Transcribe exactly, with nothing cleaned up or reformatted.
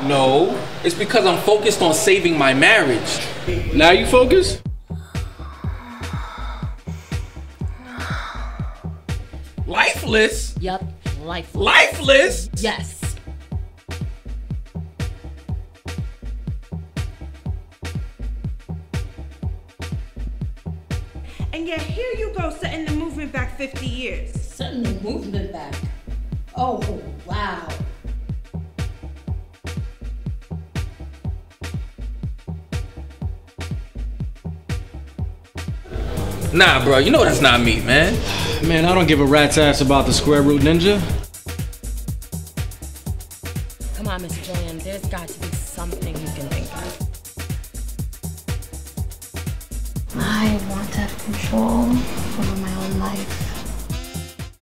No, it's because I'm focused on saving my marriage. Now you focus? Lifeless? Yep, lifeless. Lifeless? Yes. And yet here you go setting the movement back fifty years. Setting the movement back. Oh, wow. Nah, bro, you know that's not me, man. Man, I don't give a rat's ass about the square root ninja. Come on, Mister Julian, there's got to be something you can think of. I want to have control over my own life.